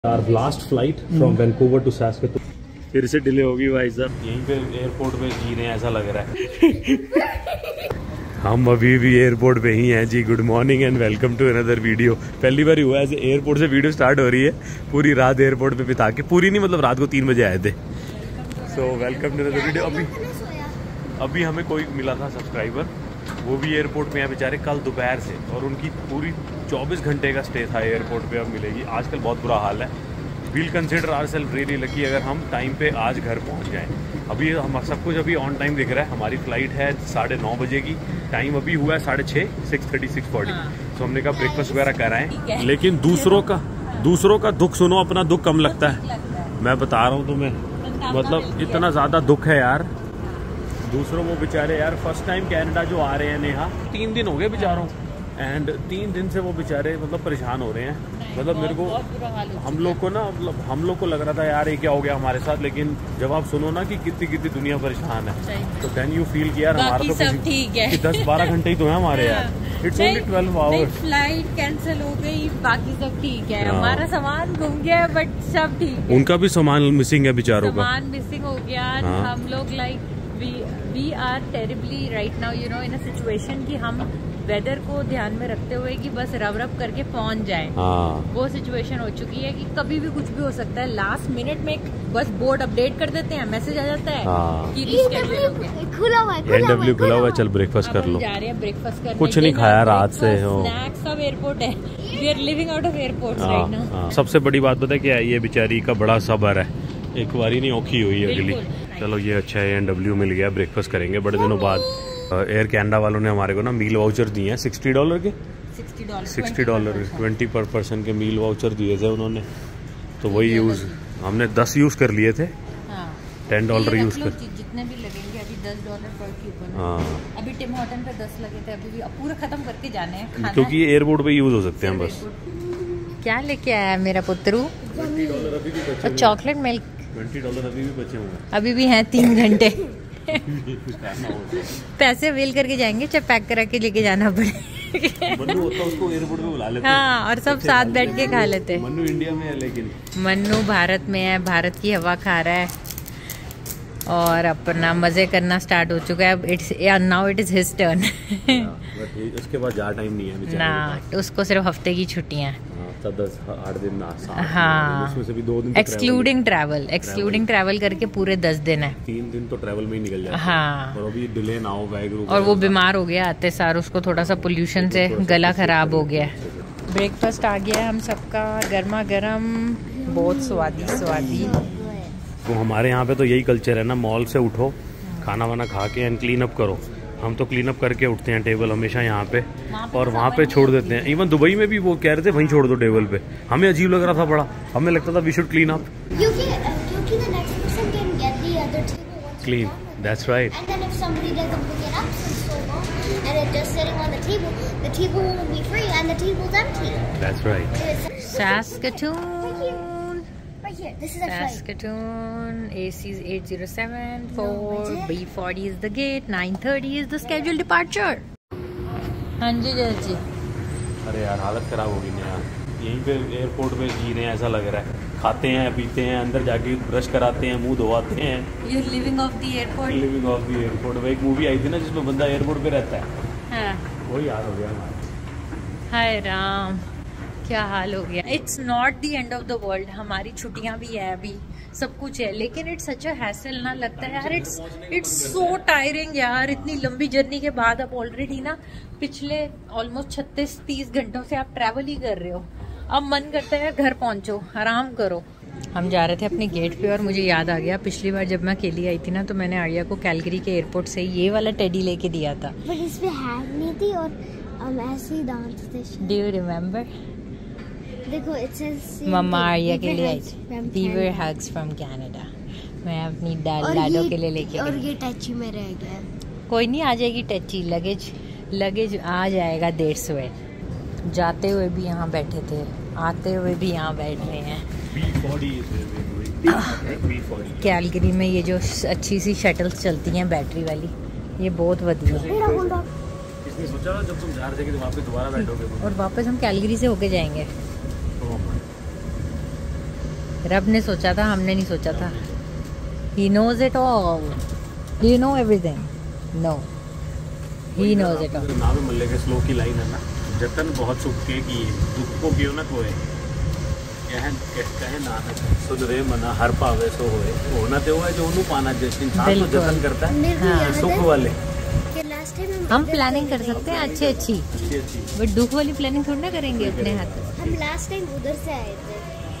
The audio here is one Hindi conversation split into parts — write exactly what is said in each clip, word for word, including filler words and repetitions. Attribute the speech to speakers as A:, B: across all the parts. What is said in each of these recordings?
A: Our last flight from Vancouver to Saskatoon फिर से डिले होगी भाई साहब। यहीं पे एयरपोर्ट पे जी रहे हैं ऐसा लग रहा है। हम अभी भी एयरपोर्ट पे ही हैं जी। Good morning and welcome to another video. पहली बार हुआ ऐसे एयरपोर्ट से वीडियो स्टार्ट हो रही है। पूरी रात एयरपोर्ट पे बिता के, पूरी नहीं मतलब रात को तीन बजे आए थे। So welcome to another video. अभी अभी हमें कोई मिला था सब्सक्राइबर, वो भी एयरपोर्ट में है बेचारे कल दोपहर से, और उनकी पूरी चौबीस घंटे का स्टे था एयरपोर्ट पे। अब मिलेगी। आजकल बहुत बुरा हाल है। We'll consider our self really lucky अगर हम टाइम पे आज घर पहुंच जाएं। अभी हम सब कुछ अभी ऑन टाइम दिख रहा है। हमारी फ्लाइट है साढ़े नौ बजे की, टाइम अभी हुआ है साढ़े छः सिक्स थर्टी सिक्स फोर्टी। तो हमने कहा ब्रेकफास्ट वगैरह कराएं, लेकिन दूसरों का दूसरों का दुख सुनो, अपना दुख कम लगता है। मैं बता रहा हूँ तुम्हें, मतलब इतना ज़्यादा दुख है यार दूसरों वो बेचारे। यार फर्स्ट टाइम कनाडा जो आ रहे हैं नेहा, तीन दिन हो गए बेचारों, एंड तीन दिन से वो बेचारे मतलब परेशान हो रहे हैं। मतलब मेरे को हम लोग को ना मतलब हम लोग को लग रहा था यार ये क्या हो गया हमारे साथ, लेकिन जब आप सुनो ना कि कितनी कितनी दुनिया परेशान है तो कैन यू फील कि यार हमारा तो सब ठीक है। दस बारह घंटे ही तो है हमारे यार। It's only twelve hours. Flight cancel हो गई, बाकी सब ठीक है। हमारा सामान घूम गया बट सब ठीक है। उनका भी सामान मिसिंग है बेचारों का, सामान मिसिंग हो गया। हम लोग like we are terribly right now you know in a situation कि हम वेदर को ध्यान में रखते हुए कि बस रब रब करके पहुंच जाए। हाँ। वो सिचुएशन हो चुकी है कि कभी भी कुछ भी हो सकता है। लास्ट मिनट में बस बोर्ड अपडेट कर देते हैं, मैसेज आ जाता है। हाँ। कि खुला हुआ है,
B: एनडब्ल्यू खुला हुआ है, चल ब्रेकफास्ट कर लो।
A: जा रहे हैं ब्रेकफास्ट करने।
B: कुछ नहीं खाया रात से।
A: स्नैक्स सब एयरपोर्ट है। We are living out of airport right now.
B: सबसे बड़ी बात पता है क्या है, ये बेचारी का बड़ा सब्र है, एक बारी नहीं औखी हुई अगली। चलो ये अच्छा है, एनडब्ल्यू मिल गया, ब्रेकफास्ट करेंगे बड़े दिनों बाद। एयर कैनेडा वालों ने हमारे को ना मील वाउचर दिए हैं सिक्सटी डॉलर के sixty dollar twenty per person के मील वाउचर दिए थे उन्होंने। तो वही यूज हमने दस यूज कर लिए थे। टेन डॉलर यूज कर
A: जितने भी लगेंगे अभी दस डॉलर पर क्यूपन।
B: हाँ
A: अभी टिम हॉर्टन पे दस लगे थे, अभी भी अब पूरा खत्म करके जाने हैं
B: क्योंकि ये एयरपोर्ट पे यूज हो सकते हैं बस।
A: क्या लेके आया मेरा पुत्रू? Chocolate milk.
B: ट्वेंटी डॉलर अभी भी बचे हुए हैं,
A: अभी भी हैं तीन घंटे। पैसे वेल करके जाएंगे, चाहे पैक करा के लेके जाना पड़े।
B: मन्नू होता उसको एयरपोर्ट पे बुला लेते हैं।
A: हाँ, और सब साथ बैठ के खा लेते हैं।
B: मन्नू इंडिया में है, लेकिन
A: मन्नू भारत में है, भारत की हवा खा रहा है और अपना मजे करना स्टार्ट हो चुका है। It's now it is his turn.
B: उसके बाद ज्यादा टाइम नहीं है
A: ना, उसको सिर्फ हफ्ते की छुट्टियां।
B: दस आठ दिन
A: हाँ,
B: उसमें से भी दो दिन
A: एक्सक्लूडिंग ट्रैवल एक्सक्लूडिंग ट्रैवल करके पूरे दस दिन है।
B: तीन दिन तो ट्रैवल में ही निकल जाता है।
A: हाँ,
B: और अभी डिले ना हो बैग रुक।
A: और वो बीमार हो गया आते सार, उसको थोड़ा सा पोल्यूशन से गला खराब हो गया। ब्रेकफास्ट आ गया हम सबका, गर्मा गर्म, बहुत स्वादी स्वादी।
B: तो हमारे यहाँ पे तो यही कल्चर है ना, मॉल से उठो, खाना वाना खा के एंड क्लीन अप करो। हम तो क्लीन अप करके उठते हैं टेबल हमेशा यहाँ पे, और वहाँ पे छोड़ देते हैं। इवन दुबई में भी वो कह रहे थे वहीं छोड़ दो टेबल पे। हमें अजीब लग रहा था बड़ा, हमें लगता था we should clean up clean. That's right. That's right.
A: Saskatoon. Here. This is Saskatoon. A C is eight zero seven four. B forty is the gate. nine thirty is the scheduled departure. हाँ जी जी।
B: अरे यार हालत खराब हो गई यार। यहीं पे एयरपोर्ट पे जी रहे हैं ऐसा लग रहा है। खाते हैं पीते हैं, अंदर जाके ब्रश कराते हैं, मुंह धोवाते हैं।
A: You're living off the airport.
B: Living off the airport। एक मूवी आई थी ना जिसमें बंदा एयरपोर्ट पे रहता है।
A: हाँ।
B: वही हाल हो गया हमारा।
A: हाय राम, क्या हाल हो गया। It's not the end of the world. हमारी छुट्टियां भी है, अभी सब कुछ है, लेकिन इट्स सच अ हैसल ना लगता है यार। इट्स इट्स सो टायरिंग यार। इतनी लंबी जर्नी के बाद अब ऑलरेडी ना पिछले ऑलमोस्ट छत्तीस तीस घंटों से आप ट्रैवल ही कर रहे हो। अब मन करता है घर पहुंचो, आराम करो। हम जा रहे थे अपने गेट पे और मुझे याद आ गया, पिछली बार जब मैं अकेली आई थी ना तो मैंने आर्या को कैलगरी के एयरपोर्ट से ये वाला टेडी लेके दिया था।
C: बट इसमें हैंग नहीं थी और हम ऐसे ही डांसते थे।
A: Do you remember?
C: देखो इट सेज
A: मम्मा आर्या के लिए आई थी, फीवर हग्स फ्रॉम कनाडा। मैं अपनी लाडो के लिए लेके
C: और ये टची में रह गया।
A: कोई नहीं, आ जाएगी टची। लगेज लगेज आ जाएगा डेढ़ सौ। जाते हुए भी यहाँ बैठे थे, आते हुए भी यहाँ बैठ रहे हैं। कैलगरी में ये जो अच्छी सी शटल्स चलती हैं बैटरी वाली, ये बहुत बढ़िया है।
B: सोचा ना जब तुम जा रहे थे कि वहाँ पे दोबारा बैठोगे।
A: और वापस हम कैलगरी से होके जाएंगे।
D: रब ने सोचा था, हमने नहीं सोचा था। He knows it all. Do you know everything? No. He knows it all.
B: नाम मल्ले के स्लो की लाइन है ना, जतन बहुत सुख के की दुख को क्यों ना कोई कहन कहे नानक सुध रे मना हर पावे सो होए होना तो है जो उन्हें पाना जिस इंसान को जतन करता है
C: हाँ।
B: सुख वाले।
C: कि लास्ट टाइम
D: हम प्लानिंग कर सकते हैं अच्छी अच्छी,
B: अच्छी अच्छी
D: बट दुख वाली प्लानिंग थोड़ी ना करेंगे अपने हाथ से।
C: हम लास्ट टाइम उधर से आए थे।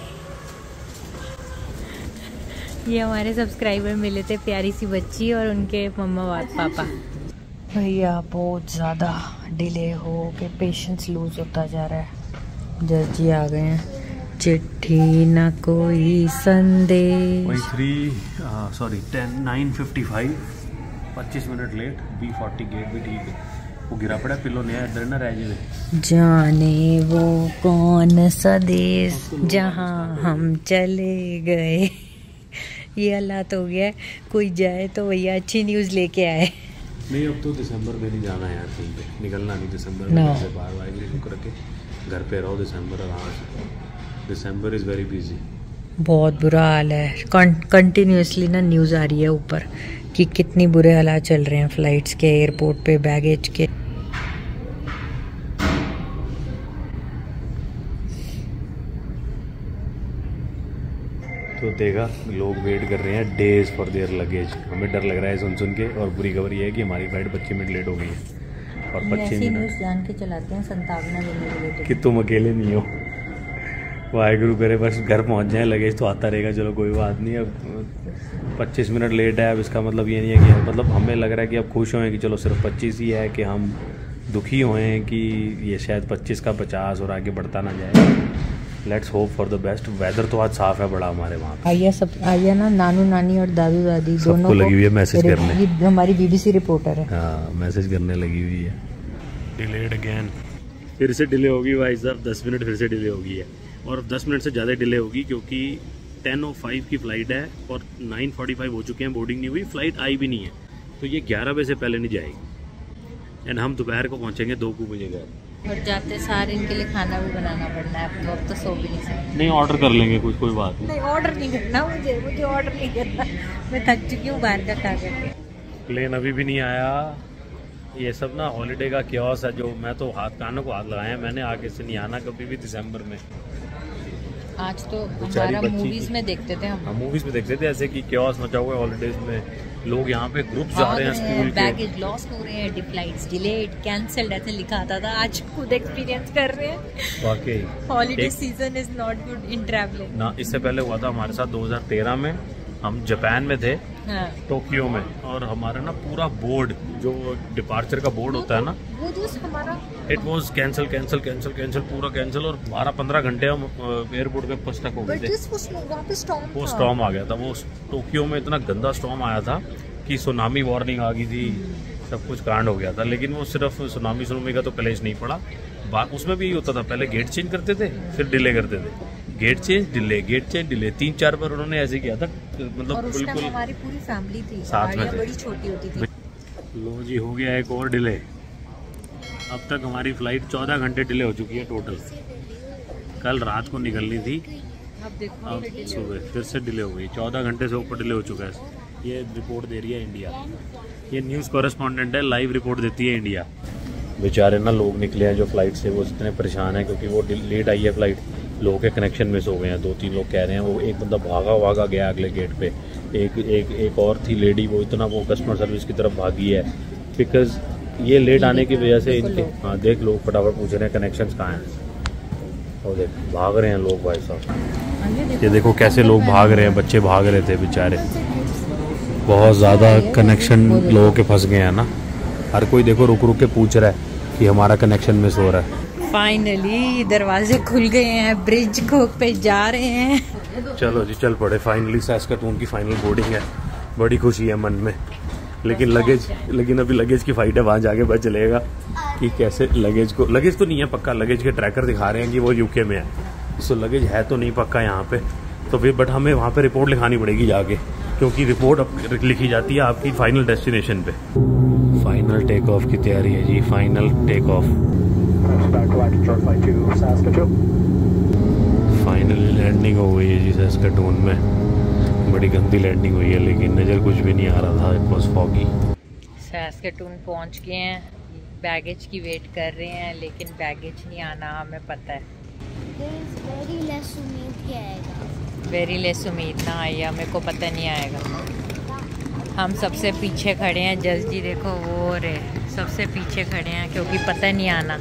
D: ये हमारे सब्सक्राइबर मिले थे, प्यारी सी बच्ची और उनके मम्मा पापा। भैया बहुत ज़्यादा डिले हो के पेशेंस लूज होता जा रहा है। जज जी आ गए हैं। चिट्ठी न कोई संदेश।
B: Three sorry ten nine fifty five पच्चीस minute late. B forty gate भी ठीक है, वो गिरा पड़ा पिलो नया इधर ना रह जाए।
D: जाने वो कौन सा देश जहाँ हम चले गए। ये अल्लाह तो हो गया, कोई जाए तो भैया अच्छी न्यूज़ लेके आए।
B: नहीं अब तो दिसंबर में नहीं जाना है यार, कहीं पे निकलना नहीं दिसंबर में।
D: No.
B: से बाहर वाइब्रेट शुक्र के घर पे रहो दिसंबर आराम से। December is very busy.
D: बहुत बुरा हाल है। कंटिन्यूसली ना न्यूज़ आ रही है ऊपर कि कितनी बुरे हालात चल रहे हैं फ्लाइट्स के, एयरपोर्ट पे बैगेज के।
B: तो देखा लोग वेट कर रहे हैं डेज फॉर देयर लगेज। हमें डर लग रहा है सुन सुन के, और बुरी खबर ये है कि हमारी फ्लाइट पच्चीस मिनट लेट हो गई है। और पच्चीस मिनट
D: जान के चलाते हैं संतावना
B: कि तुम अकेले नहीं हो। वाहिगुरु करे बस घर पहुंच जाए, लगेज तो आता रहेगा, चलो कोई बात नहीं। अब पच्चीस मिनट लेट है, अब इसका मतलब ये नहीं है कि मतलब हमें लग रहा है कि अब खुश हों कि चलो सिर्फ पच्चीस ही है, कि हम दुखी हुए कि ये शायद पच्चीस का पचास और आगे बढ़ता ना जाए। Let's hope for the best. Weather तो आज साफ है बड़ा हमारे वहाँ पे।
D: आइया सब आइया ना, नानू नानी और दादू दादी दोनों
B: को लगी हुई है मैसेज करने।
D: ये हमारी बीबीसी रिपोर्टर है।
B: हाँ मैसेज करने लगी हुई है। डिलेड अगेन,
A: फिर से डिले होगी भाई साहब, दस मिनट फिर से डिले होगी है, और दस मिनट से ज़्यादा डिले होगी क्योंकि टेन ओ फाइव की फ़्लाइट है और नाइन फोर्टी फाइव हो चुके हैं, बोर्डिंग नहीं हुई, फ़्लाइट आई भी नहीं है, तो ये ग्यारह बजे से पहले नहीं जाएगी। एंड हम दोपहर को पहुँचेंगे दो को बजे घर।
D: और जाते सारे इनके लिए खाना भी बनाना पड़ना है अब तो। अब तो सो भी नहीं सकते।
A: नहीं ऑर्डर कर लेंगे कुछ, कोई बात नहीं।
D: नहीं ऑर्डर नहीं करना मुझे, मुझे ऑर्डर नहीं करना, मैं थक चुकी हूँ बाहर का खा करके।
B: प्लेन अभी भी नहीं आया। ये सब ना हॉलीडे का क्योस है, जो मैं तो हाथ कानों को हाथ लगाया, मैंने आगे से नहीं आना कभी भी दिसंबर में।
D: आज तो हमारा मूवीज में देखते थे हम।
B: हम मूवीज में देखते थे ऐसे कि क्योस मचा हुआ है हॉलीडेज में, लोग यहाँ पे ग्रुप जा रहे हैं स्कूल के,
D: बैगेज लॉस्ट हो रहे हैं, फ्लाइट्स डिलेड कैंसल्ड ऐसे लिखा आता था, आज खुद एक्सपीरियंस कर रहे हैं।
B: वाकई
D: holiday season is not good in travelling
B: ना। इससे पहले हुआ था हमारे साथ दो हज़ार तेरह में, हम जापान में थे,
D: हाँ।
B: टोक्यो में, और हमारा ना पूरा बोर्ड जो डिपार्चर का बोर्ड होता है ना,
D: वो जो हमारा
B: it was cancel cancel cancel cancel पूरा कैंसिल, और बारह पंद्रह घंटे हम एयरपोर्ट पे फंस तक हो गए थे। वो स्टॉर्म आ गया था, वो टोक्यो में इतना गंदा स्टॉर्म आया था कि सुनामी वार्निंग आ गई थी, सब कुछ कांड हो गया था। लेकिन वो सिर्फ सुनामी सुनामी का तो कलेश नहीं पड़ा, उसमें भी यही होता था, पहले गेट चेंज करते थे फिर डिले करते थे, gate change delay gate change delay, तीन चार बार उन्होंने ऐसे किया था, मतलब
D: और उस टाइम
B: बिल्कुल
D: हमारी पूरी फैमिली थी,
B: साथ में थे।
D: बड़ी छोटी होती थी।
A: लो जी हो गया एक और डिले। अब तक हमारी फ़्लाइट चौदह घंटे डिले हो चुकी है टोटल। कल रात को निकलनी थी,
D: अब देखो
A: अब सुबह फिर से डिले हो गई, चौदह घंटे से ऊपर डिले हो चुका है। ये रिपोर्ट दे रही है इंडिया, ये न्यूज़ कॉरेस्पॉन्डेंट है, लाइव रिपोर्ट देती है इंडिया।
B: बेचारे ना लोग निकले हैं जो फ्लाइट से, वो इतने परेशान हैं क्योंकि वो लेट आई है फ्लाइट, लोगों के कनेक्शन मिस हो गए हैं। दो तीन लोग कह रहे हैं, वो एक बंदा भागा भागा गया अगले गेट पे, एक एक एक और थी लेडी, वो इतना वो कस्टमर सर्विस की तरफ भागी है, बिकॉज ये लेट आने की वजह से इनके, हाँ देख लोग फटाफट पूछ रहे हैं कनेक्शंस कहाँ हैं, और देख भाग रहे हैं लोग भाई साहब। ये देखो कैसे लोग भाग रहे हैं, बच्चे भाग रहे थे बेचारे, बहुत ज़्यादा कनेक्शन लोगों के फंस गए हैं ना। हर कोई देखो रुक रुक के पूछ रहा है कि हमारा कनेक्शन मिस हो रहा है।
D: फाइनली दरवाजे खुल गए हैं, ब्रिज को पे जा रहे हैं।
B: चलो जी चल पड़े, फाइनली सैस्कैटून की फाइनल बोर्डिंग है, बड़ी खुशी है मन में। लेकिन लगेज लेकिन अभी लगेज की फाइट है, वहाँ जाके पता चलेगा कि कैसे लगेज को, लगेज तो नहीं है पक्का, लगेज के ट्रैकर दिखा रहे हैं कि वो यूके में है, सो लगेज है तो नहीं पक्का यहाँ पे, तो फिर बट हमें वहाँ पे रिपोर्ट लिखानी पड़ेगी जाके, क्योंकि रिपोर्ट अब लिखी जाती है आपकी फाइनल डेस्टिनेशन पे। फाइनल टेक ऑफ की तैयारी है जी, final take off, final finally landing हो गई है जी सैस्कैटून में। बड़ी गंदी लैंडिंग हुई है लेकिन नज़र कुछ भी नहीं आ रहा था, इट वाज फॉगी।
D: सैस्कैटून पहुंच गए हैं, बैगेज की वेट कर रहे हैं लेकिन बैगेज नहीं आना, हमें पता है।
C: वेरी लेस उम्मीद क्या आएगा,
D: वेरी लेस उम्मीद ना आई, मेरे को पता नहीं आएगा। हम सबसे पीछे खड़े हैं, जज जी देखो वो रे सबसे पीछे खड़े हैं क्योंकि पता नहीं आना।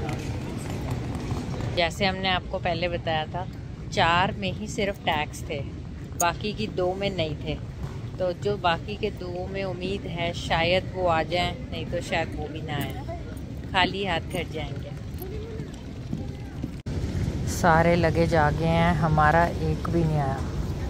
D: जैसे हमने आपको पहले बताया था, चार में ही सिर्फ टैक्स थे, बाकी की दो में नहीं थे। तो जो बाकी के दो में उम्मीद है शायद वो आ जाएं, नहीं तो शायद वो भी ना आए, खाली हाथ घर जाएंगे। सारे लगेज आ गए हैं, हमारा एक भी नहीं आया।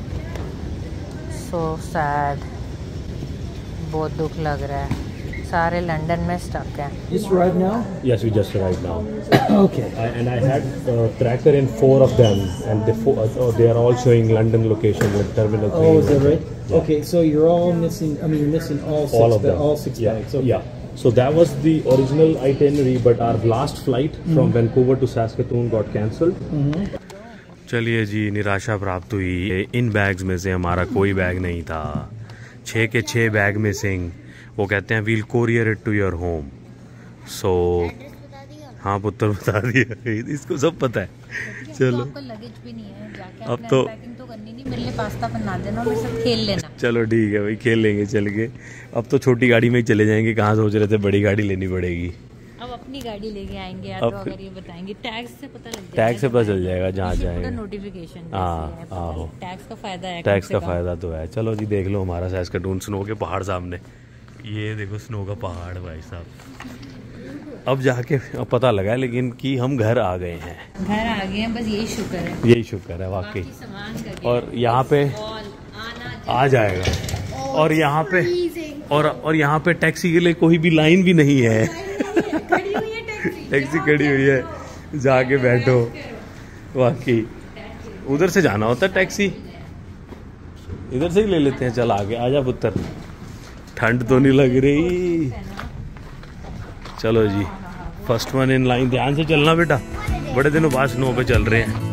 D: सो सैड, बहुत दुख लग रहा है। सारे लंदन में स्टक हैं।
A: Just arrived now? Yes, we just arrived now.
E: Okay.
A: I, and I had a tracker in four of them, and they, four, uh, they are all showing London location with terminal.
E: Oh, is that right?
A: Yeah.
E: Okay, so you're all missing. I mean, you're missing all six.
A: All of them.
E: All six
A: yeah.
E: bags. Okay.
A: Yeah. So that was the original itinerary, but our last flight mm-hmm. from Vancouver to Saskatoon got cancelled.
E: Mm-hmm.
B: चलिए जी, निराशा प्राप्त हुई। इन बैग्स में से हमारा कोई बैग नहीं था, छः के छः बैग मिसिंग। वो कहते हैं we'll courier it to your home. So हाँ पुत्र बता दिया, इसको सब पता है। चलो
D: आपका लगेज भी नहीं है, जाके
B: अब तो
D: पैकिंग तो करनी नहीं, मेरे लिए पास्ता बना देना, मेरे साथ खेल लेना।
B: चलो ठीक है भाई, खेल लेंगे चल के। अब तो छोटी गाड़ी में ही चले जाएंगे, कहाँ सोच रहे थे बड़ी गाड़ी लेनी पड़ेगी।
D: अब अपनी गाड़ी लेके आएंगे यार,
B: अब
D: तो अगर ये बताएंगे टैक्स से पता लग जाएगा,
B: टैक्स से पता चल जाएगा जहाँ जाएंगे।
D: नोटिफिकेशन
B: हाँ आहो,
D: टैक्स का फायदा है,
B: टैक्स का फायदा तो है। चलो जी देख लो हमारा सैस्कैटून स्नो के पहाड़ सामने, ये देखो स्नो का पहाड़ भाई साहब। अब जाके अब पता लगा लेकिन कि हम घर आ गए हैं,
D: घर आ गए हैं, बस यही शुक्र है,
B: यही शुक्र है वाकई। और यहाँ पे आ जाएगा, और यहाँ पे और और यहाँ पे टैक्सी के लिए कोई भी लाइन भी नहीं है, टैक्सी खड़ी हुई है, जाके बैठो। वाकई उधर से जाना होता है टैक्सी, इधर से ही ले लेते हैं। चल आगे आजा पुत्र, ठंड तो नहीं लग रही। चलो जी, फर्स्ट वन इन लाइन, ध्यान से चलना बेटा, बड़े दिनों बाद स्नो पे चल रहे हैं।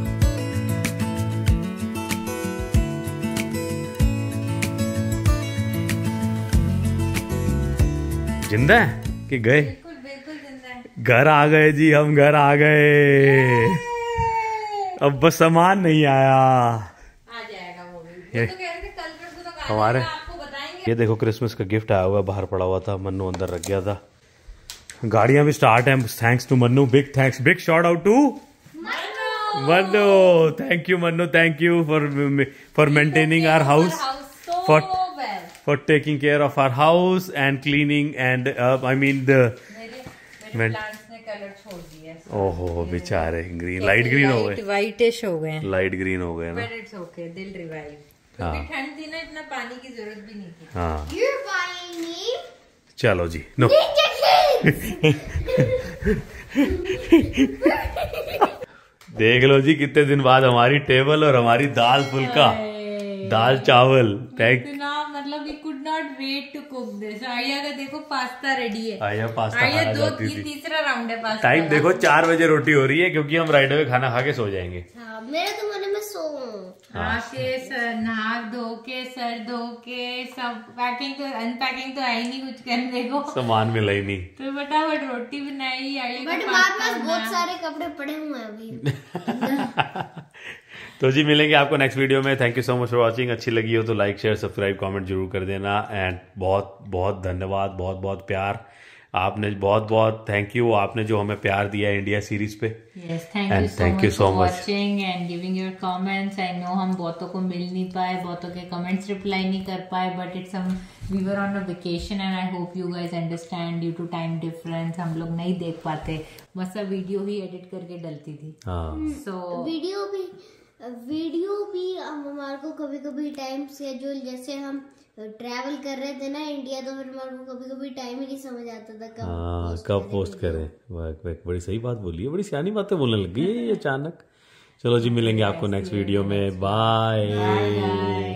B: जिंदा है कि गए?
D: बिल्कुल बिल्कुल जिंदा है।
B: घर आ गए जी, हम घर आ गए। अब बस सामान नहीं आया,
D: आ जाएगा वो भी।
B: ये
D: तो कह रहे थे कल परसों तक आ
B: हमारे
D: जाएगा, आपको बताएंगे।
B: ये देखो क्रिसमस का गिफ्ट आया हुआ है, बाहर पड़ा हुआ था, मन्नू अंदर रख गया था। गाड़ियां भी स्टार्ट हैं, thanks to Mannu, big thanks, big shout out to Mannu. Thank you Mannu, thank you for for maintaining our house, for for taking care of our house and cleaning and uh, I mean the
D: plants ने कलर छोड़ दिया।
B: ओहो बेचारे, ग्रीन लाइट ग्रीन हो गए,
D: वाइटिश हो गए,
B: लाइट ग्रीन हो गए ना।
D: बट इट्स ओके, दिल रिवाइव।
B: हाँ।
D: क्योंकि ठंड थी ना, इतना पानी की जरूरत भी नहीं थी।
B: हाँ
C: You're buying me
B: चलो जी, नो देख लो जी, कितने दिन बाद हमारी टेबल और हमारी दाल फुल्का, दाल चावल। थैंक
D: मतलब we could not wait to cook this. Arya का देखो पास्ता रेडी है,
B: आर्या पास्ता
D: आर्या
B: खाना
D: दो
B: चाहती
D: तीन
B: थी।
D: तीसरा राउंड है पास्ता।
B: टाइम देखो चार बजे रोटी हो रही है, क्योंकि हम राइड अवे खाना खा के सो जाएंगे।
C: हाँ, मेरे तो मन में सो
D: आके सर नहा धो के, सर धो के, सब पैकिंग तो अनपैकिंग तो है ही नहीं कुछ करने को,
B: सामान मिला ही नहीं,
D: तो फटाफट रोटी बनाई। आर्या
C: बट हमारे पास बहुत सारे कपड़े पड़े हुए हैं अभी।
B: तो जी मिलेंगे आपको नेक्स्ट वीडियो में। Thank you so much for watching. अच्छी लगी हो तो लाइक शेयर सब्सक्राइब कमेंट जरूर कर देना। एंड बहुत बहुत धन्यवाद, बहुत बहुत प्यार आपने, बहुत बहुत थैंक यू आपने जो हमें प्यार दिया है इंडिया सीरीज पे।
D: Yes, thank you so much for watching and giving your comments. I know हम बहुतों को मिल नहीं पाए, बहुतों के comments reply नहीं कर पाए, but it's some we were on a vacation and I hope you guys understand due to time difference हम लोग नहीं देख पाते, बस अब वीडियो ही एडिट करके डलती थी।
B: हाँ
D: so
C: वीडियो भी वीडियो भी हम हमारे को कभी कभी टाइम शेड्यूल, जैसे हम ट्रैवल कर रहे थे ना इंडिया, तो फिर हमारे को कभी कभी टाइम ही नहीं समझ आता था कब
B: हाँ कब पोस्ट करें। बड़ी सही बात बोली है, बड़ी सियानी बातें बोलने लग गई है ये अचानक। चलो जी मिलेंगे आपको नेक्स्ट वीडियो में, bye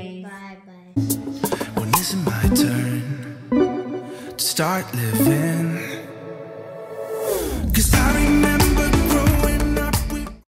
C: bye bye.
F: When is it my turn to start living?